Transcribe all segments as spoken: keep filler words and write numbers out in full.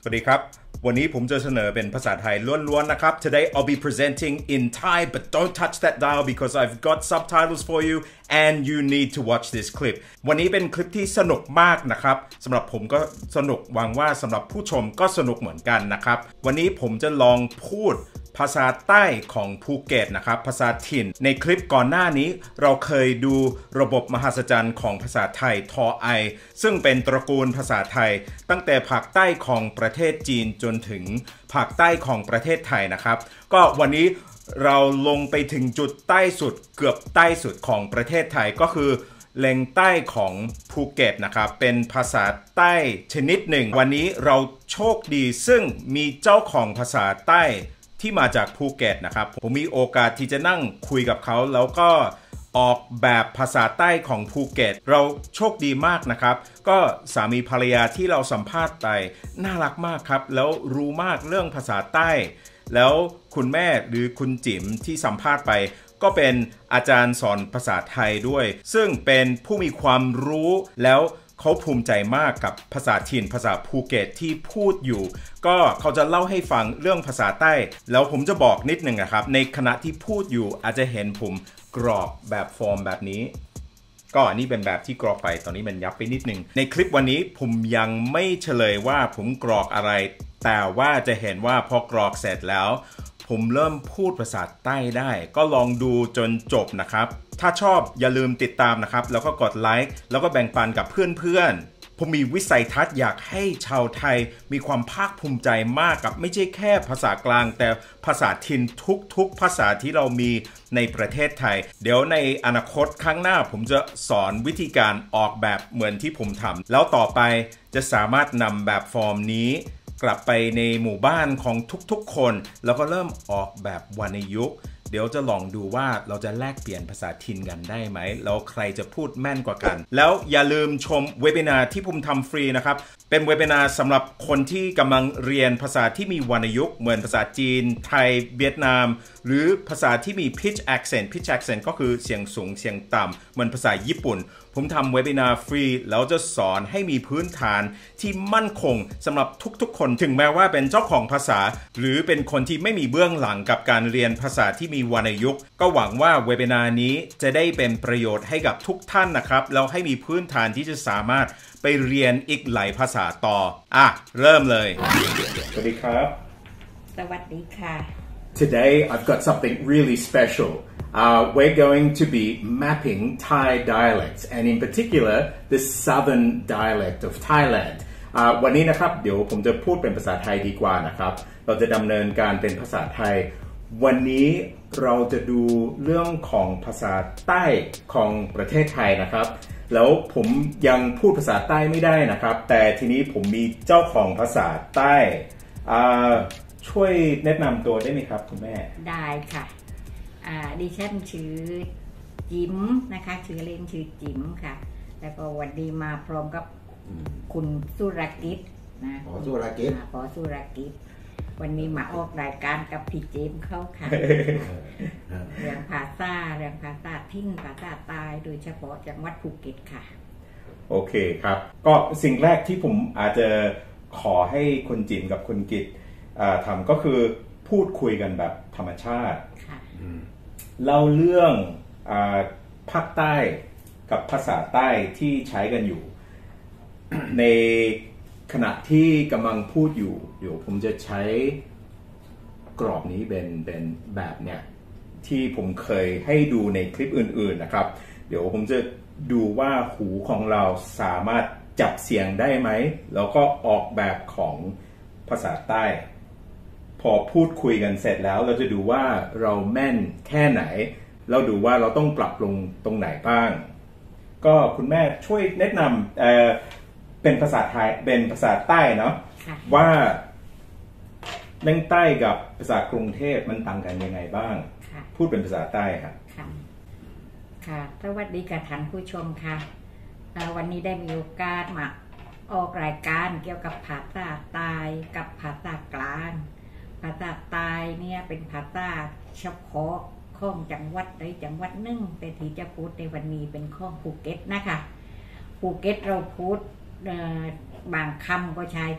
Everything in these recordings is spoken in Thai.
สวัสดีครับวันนี้ผมจะเสนอเป็นภาษาไทยล้วนๆนะครับ Today I'll be presenting in Thai but don't touch that dial because I've got subtitles for you and you need to watch this clip วันนี้เป็นคลิปที่สนุกมากนะครับสำหรับผมก็สนุกหวังว่าสำหรับผู้ชมก็สนุกเหมือนกันนะครับวันนี้ผมจะลองพูดภาษาใต้ของภูเก็ตนะครับภาษาถิ่นในคลิปก่อนหน้านี้เราเคยดูระบบมหัศจรรย์ของภาษาไทยทอไอซึ่งเป็นตระกูลภาษาไทยตั้งแต่ภาคใต้ของประเทศจีนจนถึงภาคใต้ของประเทศไทยนะครับก็วันนี้เราลงไปถึงจุดใต้สุดเกือบใต้สุดของประเทศไทยก็คือแหล่งใต้ของภูเก็ตนะครับเป็นภาษาใต้ชนิดหนึ่งวันนี้เราโชคดีซึ่งมีเจ้าของภาษาใต้ที่มาจากภูเก็ตนะครับผมมีโอกาสที่จะนั่งคุยกับเขาแล้วก็ออกแบบภาษาใต้ของภูเก็ตเราโชคดีมากนะครับก็สามีภรรยาที่เราสัมภาษณ์ไปน่ารักมากครับแล้วรู้มากเรื่องภาษาใต้แล้วคุณแม่หรือคุณจิ๋มที่สัมภาษณ์ไปก็เป็นอาจารย์สอนภาษาไทยด้วยซึ่งเป็นผู้มีความรู้แล้วเขาภูมิใจมากกับภาษาถิ่นภาษาภูเก็ตที่พูดอยู่ก็เขาจะเล่าให้ฟังเรื่องภาษาใต้แล้วผมจะบอกนิดนึงนะครับในขณะที่พูดอยู่อาจจะเห็นผมกรอกแบบฟอร์มแบบนี้ก็อันนี้เป็นแบบที่กรอกไปตอนนี้มันยับไปนิดนึงในคลิปวันนี้ผมยังไม่เฉลยว่าผมกรอกอะไรแต่ว่าจะเห็นว่าพอกรอกเสร็จแล้วผมเริ่มพูดภาษาใต้ได้ก็ลองดูจนจบนะครับถ้าชอบอย่าลืมติดตามนะครับแล้วก็กดไลค์แล้วก็แบ่งปันกับเพื่อนๆผมมีวิสัยทัศน์อยากให้ชาวไทยมีความภาคภูมิใจมากกับไม่ใช่แค่ภาษากลางแต่ภาษาถิ่นทุกๆภาษาที่เรามีในประเทศไทยเดี๋ยวในอนาคตข้างหน้าผมจะสอนวิธีการออกแบบเหมือนที่ผมทำแล้วต่อไปจะสามารถนำแบบฟอร์มนี้กลับไปในหมู่บ้านของทุกๆคนแล้วก็เริ่มออกแบบวรรณยุกต์เดี๋ยวจะลองดูว่าเราจะแลกเปลี่ยนภาษาถิ่นกันได้ไหมแล้วใครจะพูดแม่นกว่ากันแล้วอย่าลืมชมเวบินาร์ที่ผมทำฟรีนะครับเป็นเวบินาร์สำหรับคนที่กำลังเรียนภาษาที่มีวรรณยุกต์เหมือนภาษาจีนไทยเวียดนามหรือภาษาที่มี pitch accent pitch accent ก็คือเสียงสูงเสียงต่ำเหมือนภาษาญี่ปุ่นผมทำเวบินาร์ฟรีแล้วจะสอนให้มีพื้นฐานที่มั่นคงสำหรับทุกๆคนถึงแม้ว่าเป็นเจ้าของภาษาหรือเป็นคนที่ไม่มีเบื้องหลังกับการเรียนภาษาที่มีวรรณยุกต์ก็หวังว่าเวบินาร์นี้จะได้เป็นประโยชน์ให้กับทุกท่านนะครับแล้วให้มีพื้นฐานที่จะสามารถไปเรียนอีกหลายภาษาต่ออ่ะเริ่มเลยสวัสดีครับสวัสดีค่ะ Today I've got something really special Uh, we're going to be mapping Thai dialects and in particular the southern dialect of Thailand วันนี้นะครับเดี๋ยวผมจะพูดเป็นภาษาไทยดีกว่านะครับเราจะดำเนินการเป็นภาษาไทยวันนี้เราจะดูเรื่องของภาษาใต้ของประเทศไทยนะครับแล้วผมยังพูดภาษาใต้ไม่ได้นะครับแต่ทีนี้ผมมีเจ้าของภาษาใต้ช่วยแนะนำตัวได้ไหมครับคุณแม่ได้ค่ะดิฉันชื่อจิ๋มนะคะชื่อเล่นชื่อจิ๋มค่ะแล้วก็วันดีมาพร้อมกับคุณสุรกิจนะขอสุรกิจขอสุรกิจวันนี้มาออกรายการกับพี่เจมเข้าค่ะเรื่องภาษาเรื่องภาษาทิ้งภาษาตายโดยเฉพาะจังหวัดภูเก็ตค่ะโอเคครับก็สิ่งแรกที่ผมอาจจะขอให้คุณจิ๋มกับคุณกิจทำก็คือพูดคุยกันแบบธรรมชาติเล่าเรื่องภาคใต้กับภาษาใต้ที่ใช้กันอยู่ ในขณะที่กำลังพูดอยู่เดี๋ยวผมจะใช้กรอบนี้เป็นเป็นแบบเนี้ยที่ผมเคยให้ดูในคลิปอื่นๆนะครับเดี๋ยวผมจะดูว่าหูของเราสามารถจับเสียงได้ไหมแล้วก็ออกแบบของภาษาใต้พอพูดคุยกันเสร็จแล้วเราจะดูว่าเราแม่นแค่ไหนเราดูว่าเราต้องปรับปรุงตรงไหนบ้างก็คุณแม่ช่วยแนะนำ เอ่อ เป็นภาษาไทยเป็นภาษาใต้เนาะว่าเรื่องใต้กับภาษากรุงเทพมันต่างกันยังไงบ้างพูดเป็นภาษาใต้ครับค่ะค่ะสวัสดีกับท่านผู้ชมค่ะวันนี้ได้มีโอกาสมาออกรายการเกี่ยวกับภาษาใต้กับภาษากลางภาษาใต้เนี่ยเป็นภาษาเฉพาะของจังหวัดใดจังหวัดหนึ่งแต่ที่จะพูดในวันนี้เป็นของภูเก็ตนะคะภูเก็ตเราพูดบางคำก็ใช้สัก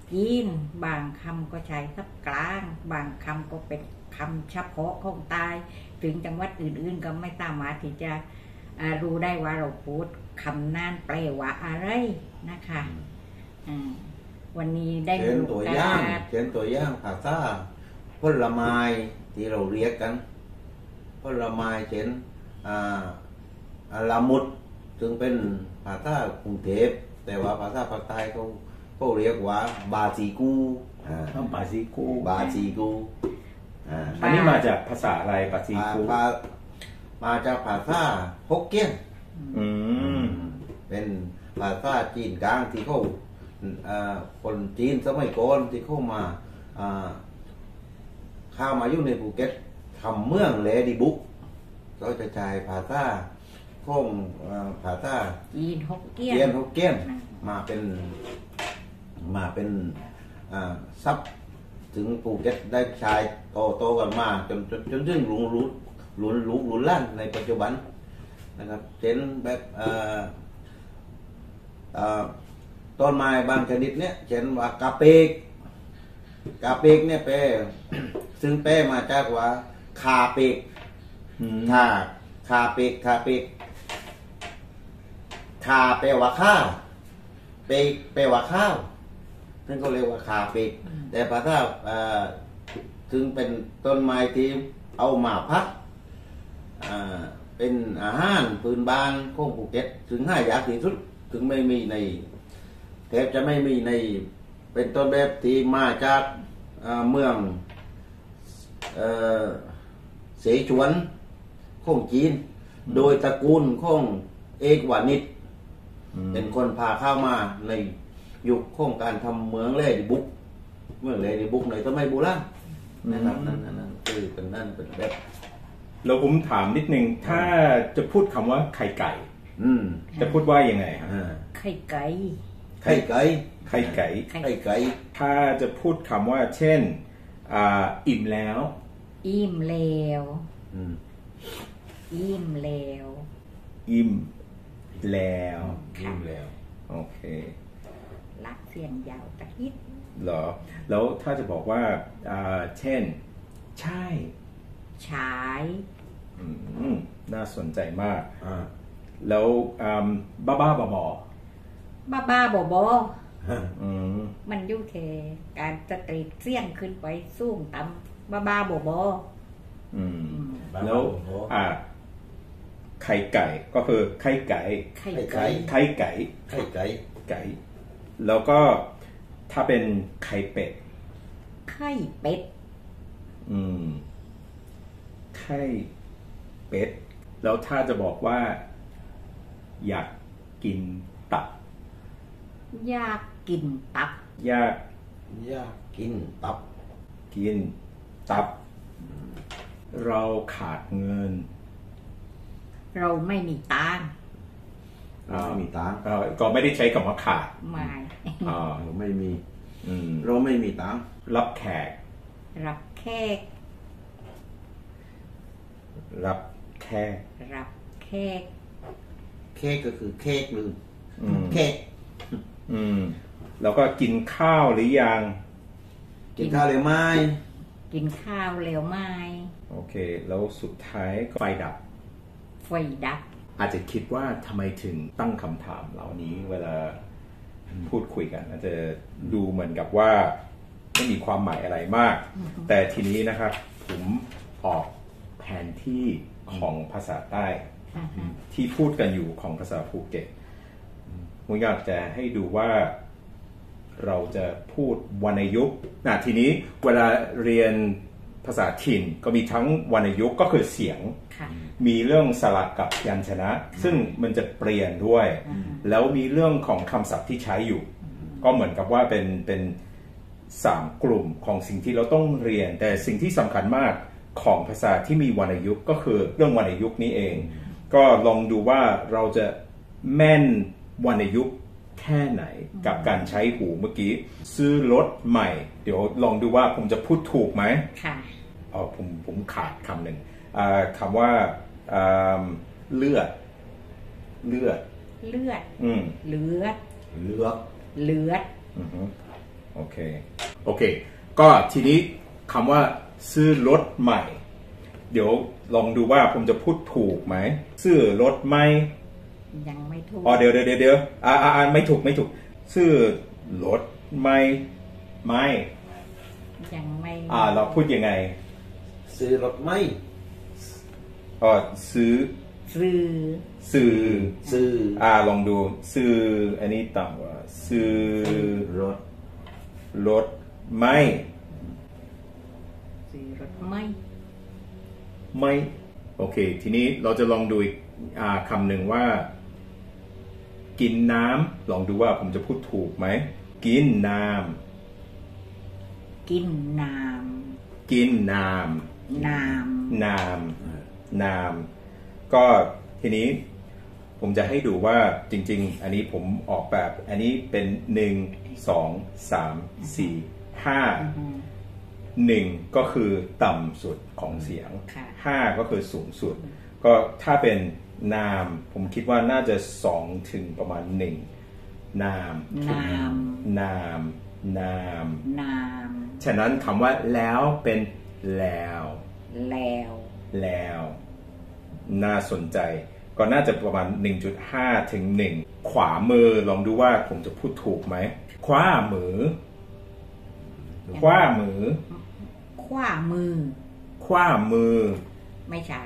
จีนบางคำก็ใช้ศัพท์กลางบางคำก็เป็นคำเฉพาะของใต้ถึงจังหวัดอื่นๆก็ไม่สามารถที่จะรู้ได้ว่าเราพูดคำนั้นแปลว่าอะไรนะคะวันนี้ได้เช่นตัวอย่างเช่นตัวอย่างภาษาผลไม้ที่เราเรียกกันผลไม้เช่นละมุดถึงเป็นภาษากรุงเทพแต่ว่าภาษาภาคใต้เขาเขาเรียกว่าบาซีกูบาซีกูบาซีกูอันนี้มาจากภาษาอะไรบาซีกูมาจากภาษาฮกเกี้ยนเป็นภาษาจีนกลางที่เขาคนจีนสมัยก่อนที่เข้ามาเข้ามาอยู่ในภูเก็ตทำเมืองเลดีบุกก็จะใช้ภาษาข้องภาษาจีนฮกเกี้ยนจีนฮกเกี้ยนมาเป็นมาเป็นซับถึงภูเก็ตได้ใช้โตโตกันมาจนจนจนถึงหลุนหลุนหลุนหลุนหลุนล้านในปัจจุบันนะครับเช่นแบบต้นไม้บางชนิดเนี่ยเช่นว่ากาเปกกาเปกเนี่ยแปลซึ่งแปลมาจากว่าคาเปกคาคาเปกคาเปกคาแปลว่าข้าวเปกแปลว่าข้าวซึ่งเขาเรียกว่าคาเปกแต่ภาษาถึงเป็นต้นไม้ที่เอามาพักเป็นอาหารพื้นบ้านของภูเก็ตถึงห้ายากที่สุดถึงไม่มีในแทบจะไม่มีในเป็นต้นแบบที่มาจากเมืองเสฉวนของจีนโดยตระกูลของเอกวานิชเป็นคนพาเข้ามาในยุคของการทำเมืองเลดิบุกเมืองเลดิบุกในสมัยโบราณนะครับนั่นนั่นคือเป็นนั่นเป็นแบบเราผมถามนิดนึงถ้าจะพูดคำว่าไข่ไก่จะพูดว่ายังไงครับไข่ไก่ไข่ไก่ไข่ไก่ไข่ไก่ถ้าจะพูดคำว่าเช่นอิ่มแล้วอิ่มแล้วอิ่มแล้วอิ่มแล้วอิ่มแล้วโอเคลักเสียงยาวตะฮิดเหรอแล้วถ้าจะบอกว่าเช่นใช่ใช้น่าสนใจมากแล้วบ้าบ้าบอบอบ้าบ้าบอบอมันยุ่งเทการสตรีทเสี่ยงขึ้นไปสูงต่ำบ้าบ้าบอบอแล้วอ่าไข่ไก่ก็คือไข่ไก่ไข่ไก่ไข่ไก่ไข่ไก่ไก่แล้วก็ถ้าเป็นไข่เป็ดไข่เป็ดอืมไข่เป็ดแล้วถ้าจะบอกว่าอยากกินตับอยากกินตับอยากอยากกินตับกินตับเราขาดเงินเราไม่มีตังค์ไม่มีตังค์ก็ไม่ได้ใช้คำว่าขาดไม่เราไม่มีเราไม่มีตังค์รับแขกรับแขกรับแขกรับแขกเค้กก็คือเค้กหรือเค้กอืมแล้วก็กินข้าวหรือยังกินข้าวเร็วไหมกินข้าวเร็วไหมโอเคแล้วสุดท้ายไฟดับไฟดับอาจจะคิดว่าทำไมถึงตั้งคำถามเหล่านี้เวลาพูดคุยกันอาจจะดูเหมือนกับว่าไม่มีความหมายอะไรมากแต่ทีนี้นะครับผมออกแผนที่ของภาษาใต้ที่พูดกันอยู่ของภาษาภูเก็ตผมอยากจะให้ดูว่าเราจะพูดวรรณยุกต์นะทีนี้เวลาเรียนภาษาถิ่นก็มีทั้งวรรณยุกต์ก็คือเสียงมีเรื่องสระกับยัญชนะซึ่งมันจะเปลี่ยนด้วยแล้วมีเรื่องของคำศัพท์ที่ใช้อยู่ก็เหมือนกับว่าเป็นเป็นสามกลุ่มของสิ่งที่เราต้องเรียนแต่สิ่งที่สำคัญมากของภาษาที่มีวรรณยุกต์ก็คือเรื่องวรรณยุกต์นี้เองก็ลองดูว่าเราจะแม่นวรรณยุกต์แค่ไหนกับการใช้หูเมื่อกี้ซื้อรถใหม่เดี๋ยวลองดูว่าผมจะพูดถูกไหมค่ะอ๋อผมผมขาดคำหนึ่งคำว่าเลือดเลือดเลือดอืมเลือดเลือดเลือดโอเคโอเคก็ทีนี้คำว่าซื้อรถใหม่เดี๋ยวลองดูว่าผมจะพูดถูกไหมซื้อรถใหม่ยังไม่ถูกอ๋อเดี๋ยวเดี๋ยวเดี๋ยวอ่าอ่าไม่ถูกไม่ถูกซื้อรถใหม่ไม่ยังไม่อ่าเราพูดยังไงซื้อรถใหม่อ๋อซื้อซื้อซื้อซื้ออ่าลองดูซื้ออันนี้ต่ำกว่าซื้อรถรถไม่ซื้อรถไม่ไม่โอเคทีนี้เราจะลองดูอีกอ่าคำหนึ่งว่ากินน้ำลองดูว่าผมจะพูดถูกไหมกินน้ำกินน้ำกินน้ำน้ำน้ำน้ำก็ทีนี้ผมจะให้ดูว่าจริงๆอันนี้ผมออกแบบอันนี้เป็นหนึ่งสองสามสี่ห้าหนึ่งก็คือต่ำสุดของเสียงห้าก็คือสูงสุดก็ถ้าเป็นนามผมคิดว่าน่าจะสองถึงประมาณหนึ่งนามนามนามนามนามฉะนั้นคำว่าแล้วเป็นแล้วแล้วแล้วน่าสนใจก็น่าจะประมาณ หนึ่งจุดห้า ถึงหนึ่งขวามือลองดูว่าผมจะพูดถูกไหมขวามือขวามือขวามือขวามือไม่ใช่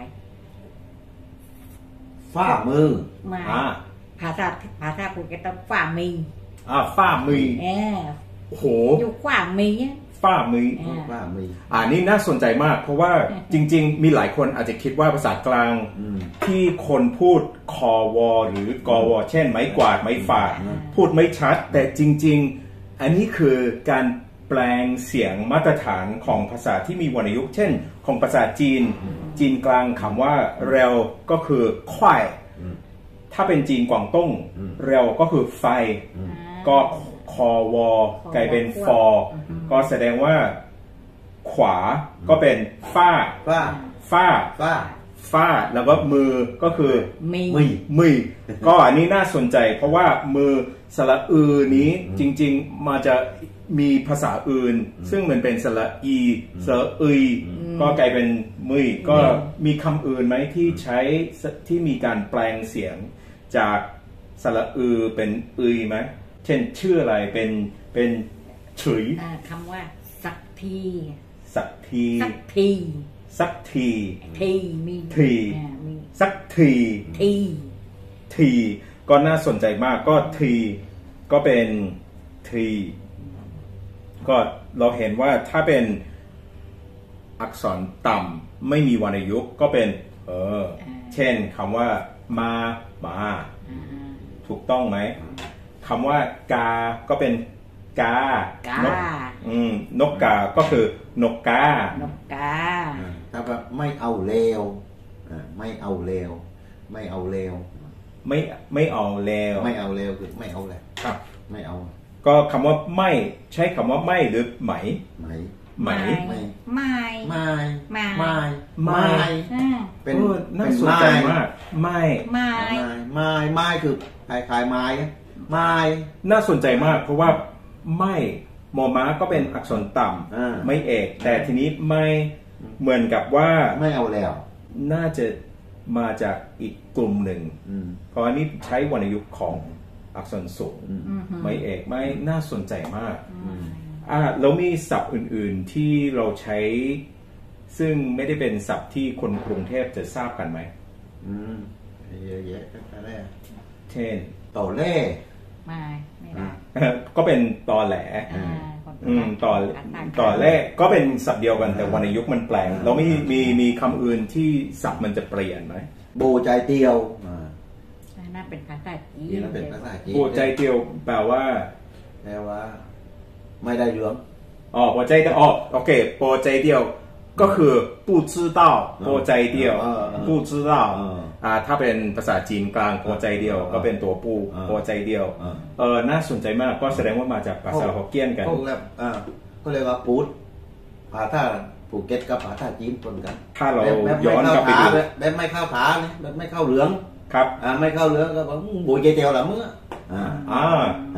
ฝ่ามือมาภาษาภาษาพูดก็ต้องฝ่ามืออ่าฝ่ามือเออโอ้โหอยู่ขวามือฝ่ามือฝ่ามืออ่านี่น่าสนใจมากเพราะว่าจริงๆมีหลายคนอาจจะคิดว่าภาษากลางที่คนพูดคอวอหรือกอวอเช่นไม้กวาดไม้ฝาดพูดไม่ชัดแต่จริงๆอันนี้คือการแปลงเสียงมาตรฐานของภาษาที่มีวรรณยุกต์เช่นของภาษาจีนจีนกลางคำว่าเร็วก็คือควายถ้าเป็นจีนกวางตุ้งเร็วก็คือไฟก็คอวอกลายเป็นฟอก็แสดงว่าขวาก็เป็นฟ้าฟ้าฟ้าฟ้าฟ้าแล้วก็มือก็คือมือมือก็อันนี้น่าสนใจเพราะว่ามือสระอือนี้จริงๆมาจะมีภาษาอื่นซึ่งมันเป็นสระอีสระอึยก็กลายเป็นมือก็มีคำอื่นไหมที่ใช้ที่มีการแปลงเสียงจากสระอือเป็นอึยไหมเช่นชื่ออะไรเป็นเป็นฉุยคำว่าสักทีสักทีสักทีสักทีทีมีทีสักทีทีทีก็น่าสนใจมากก็ทีก็เป็นทีก็เราเห็นว่าถ้าเป็นอักษรต่ำไม่มีวรรณยุกต์ก็เป็นเออเช่นคำว่ามามาถูกต้องไหมคำว่ากาก็เป็นกานกอืมนกกาก็คือนกกานกกาถ้าแบบไม่เอาเลวไม่เอาเลวไม่เอาเลวไม่ไม่เอาเลวไม่เอาเลวคือไม่เอาแหละครับไม่เอาก็คำว่าไม่ใช้คำว่าไม่หรือไหมไหมไหมไม่ไม่ไม่ไม่ไม่เป็นน่าสนใจมากไม่ไม่ไม่ไม่คือคล้ายๆไม้ไม่น่าสนใจมากเพราะว่าไม่มอม้าก็เป็นอักษรต่ำไม่เอกแต่ทีนี้ไม่เหมือนกับว่าไม่เอาแล้วน่าจะมาจากอีกกลุ่มหนึ่งเพราะอันนี้ใช้วรรณยุกต์ของอักษรสูงไม่เอกไม่น่าสนใจมากอ่าแล้วมีศัพท์อื่นๆที่เราใช้ซึ่งไม่ได้เป็นศัพท์ที่คนกรุงเทพจะทราบกันไหมอืมเยอะแยะอะไรเช่นต่อเล่ไม่ไม่ได้ก็เป็นตอแหลอืมต่อต่อแรกก็เป็นศัพท์เดียวกันแต่วรรณยุกต์มันแปลงแล้วมีมีมีคำอื่นที่ศัพท์มันจะเปลี่ยนไหมโบใจเตียวน่าเป็นภาษาจีนน่าเป็นภาษาจีนโบใจเตียวแปลว่าแปลว่าไม่ได้เหลืองอ๋อโบใจเตียวอ๋อโอเคโบใจเตียวก็คือ不知道โบใจเดียว不知道อ่าถ้าเป็นภาษาจีนกลางโบใจเดียวก็เป็นตัวปูโบใจเดียวเออน่าสนใจมากก็แสดงว่ามาจากภาษาฮกเกี้ยนกันก็เรียกอ่าก็เรียกว่าปูดภาษาภูเก็ตกับภาษาจีนปนกันถ้าเราย้อนกลับไปดูแบบไม่เข้าขาเนี่ยแบบไม่เข้าเหลืองครับอ่าไม่เข้าเหลืองก็บอกโบใจเดียวละเมื่ออ่าอ่าอ่า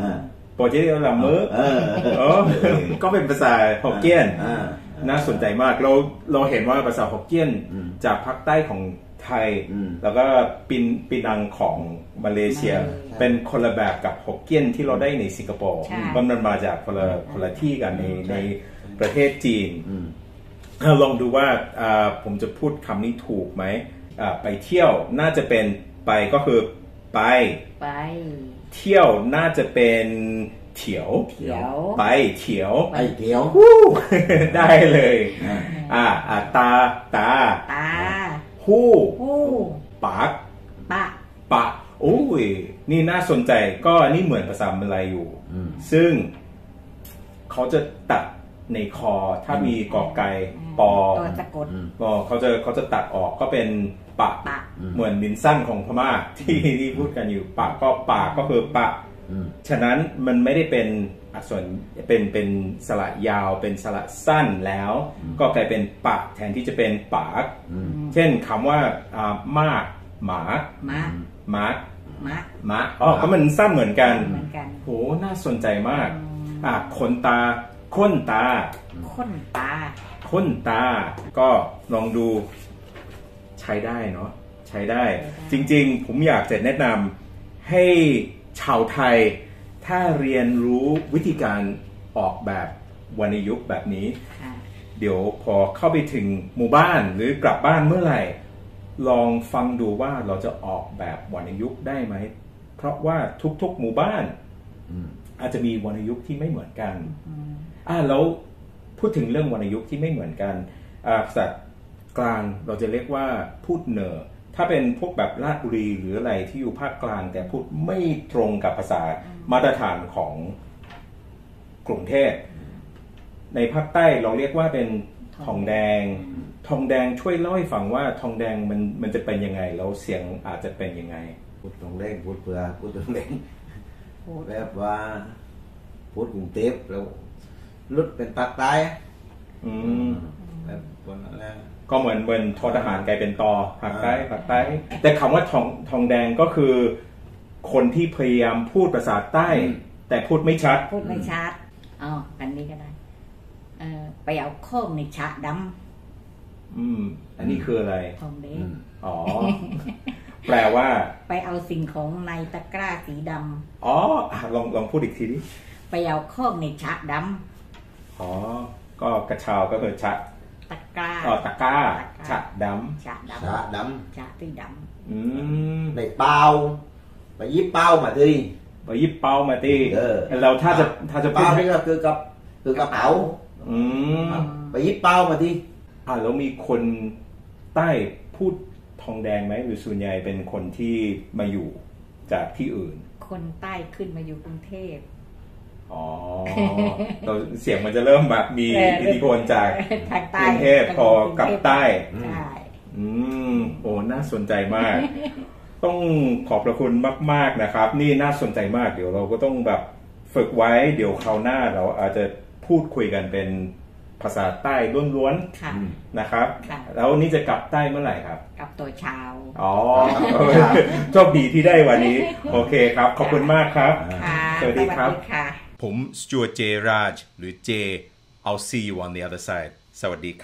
โปรเจกต์ละมื้อเอออ๋อก็เป็นภาษาฮกเกี้ยนอ่าน่าสนใจมากเราเราเห็นว่าภาษาฮกเกี้ยนอืมจากภาคใต้ของไทยอืมแล้วก็ปินปินังของมาเลเซียมาเลเซียเป็นคนละแบบกับฮกเกี้ยนที่เราได้ในสิงคโปร์ใช่เพราะมันมาจากคนละคนละที่กันในในประเทศจีนอืมลองดูว่าอ่าผมจะพูดคำนี้ถูกไหมอ่าไปเที่ยวน่าจะเป็นไปก็คือไปไปเที่ยวน่าจะเป็นเถียวเที่ยวไปเถียวไอ้เดียววู้ ได้เลยอ่าอ่าอ่าตาตาตาหู้หู้ปากปะปะโอ้ยนี่น่าสนใจก็นี่เหมือนภาษามลายูอืมซึ่งเขาจะตัดในคอถ้ามีกอไก่ปอตัวสะกดอืมก็เขาจะเขาจะตัดออกก็เป็นปะปะเหมือนลิ้นสั้นของพม่าที่ที่พูดกันอยู่ปะก็ปากก็คือปะอืมฉะนั้นมันไม่ได้เป็นอักษรเป็นเป็นสระยาวเป็นสระสั้นแล้ว ก็กลายเป็นปะแทนที่จะเป็นปากอืมเช่นคำว่าอ่ามากหมามะมากมะมะอ๋อก็มันสั้นเหมือนกันเหมือนกันโหน่าสนใจมากอืมอ่ะขนตาค้นตาค้นตาค้นตา ก็ลองดูใช้ได้เนาะใช้ได้ จริงๆ ผมอยากจะแนะนำให้ชาวไทย ถ้าเรียนรู้วิธีการออกแบบวรรณยุกต์แบบนี้ค่ะเดี๋ยวพอเข้าไปถึงหมู่บ้านหรือกลับบ้านเมื่อไหร่ ลองฟังดูว่าเราจะออกแบบวรรณยุกต์ได้ไหม เพราะว่าทุกๆหมู่บ้านอืมอาจจะมีวรรณยุกต์ที่ไม่เหมือนกันอืมอ่าแล้วพูดถึงเรื่องวรรณยุกต์ที่ไม่เหมือนกันอ่าภาษากลางเราจะเรียกว่าพูดเหนือถ้าเป็นพวกแบบราชบุรีหรืออะไรที่อยู่ภาคกลาง แต่พูดไม่ตรงกับภาษามาตรฐานของกรุงเทพในภาคใต้เราเรียกว่าเป็นทองแดง ทองแดงช่วยเล่าให้ฟังว่าทองแดงมันมันจะเป็นยังไงแล้วเสียงอาจจะเป็นยังไงพูดตรงเล่งพูดเปลือพูดตรงเล่งพูดแบบว่าพูดกรุงเทพแล้วลุดเป็นปากใต้อืมแบบว่าอะไรก็เหมือนเหมือนทอทหารกลายเป็นตอภาคใต้ภาคใต้แต่คำว่าทองทองแดงก็คือ คนที่พยายามพูดภาษาใต้ แต่พูดไม่ชัดพูดไม่ชัดอ๋ออันนี้ก็ได้เออไปเอาโค้งในฉะดอืม อันนี้คืออะไรำทองเด้อืมอ๋อ แปลว่าไปเอาสิ่งของในตะกร้าสีดอ๋ออ่ะลองลองพูดอีกทีดิำไปเอาโค้งในฉะดอ๋อ ก็กระเช้าก็คือชะำตะกร้าอ๋อตะกร้าตะกร้าชะดฉะดชาดำฉะที่ดำอืมำในเป้าไปยิบเป้ามาทีไปยิบเป้ามาตีเออเราถ้าจะถ้าจะพูเป้าดนี่ก็คือกับคือกระเป๋าอืมไปยิบเป้ามาทีอ่าแล้วมีคนใต้พูดทองแดงไหมหรือส่วนใหญ่เป็นคนที่มาอยู่จากที่อื่นำคนใต้ขึ้นมาอยู่กรุงเทพอ๋อ เราเสียงมันจะเริ่มแบบมีเอออิทธิพลจากทางใต้กรุงเทพพอกลับใต้ใช่อืมโอ้น่าสนใจมาก ต้องขอบพระคุณมากๆนะครับ นี่น่าสนใจมาก เดี๋ยวเราก็ต้องแบบฝึกไว้ เดี๋ยวคราวหน้าเราอาจจะพูดคุยกันเป็นภาษาใต้ล้วนค่ะๆนะครับค่ะแล้วนี่จะกลับใต้เมื่อไหร่ครับกับตัวชาวอ๋อ โชคดีที่ได้วันนี้ โอเคครับ ขอบคุณมากครับค่ะสวัสดีครับค่ะผมสจวตเจราจหรือเจ I'll see you on the other side สวัสดี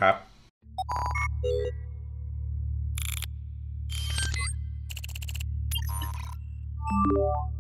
ครับ